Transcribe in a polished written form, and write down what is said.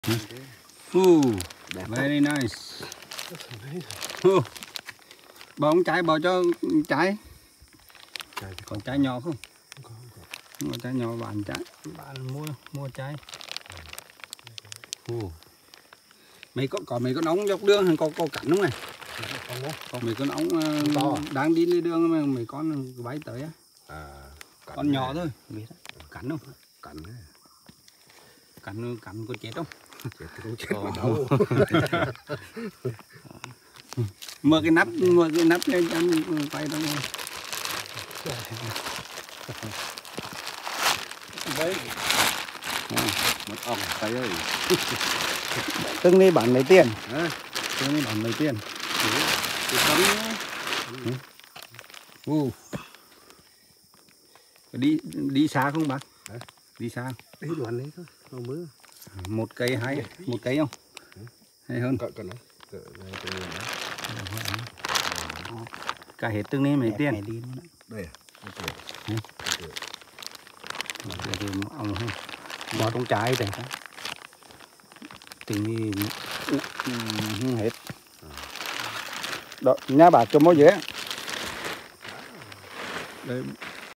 Very nice. Bóng trái bỏ cho trái. Còn trái nhỏ không? Mua trái nhỏ bạn trái. Bạn mua trái. Mày có mấy con ống dọc đường hay có cắn không này? Còn mấy con ống đang đi lên đường mà mấy con bay tới á. Con nhỏ thôi, biết cắn không? Cắn có chết không? Chết không đâu. Mở cái nắp lên cho anh quay đâu. Đấy. Mất ong tay ơi. Từng đi bán lấy tiền. Từng đi bán lấy tiền. Đi xa không bác? Đi xa. Đi đoạn đấy thôi, không mưa. Một cây không? Hay hơn? Cỡ nó. Cả hết từng này mấy tiền. Đây à? Ông không? Bỏ trong trái đây. Tình đi không hết. Đó, nhà bà cho mỗi dễ. Đây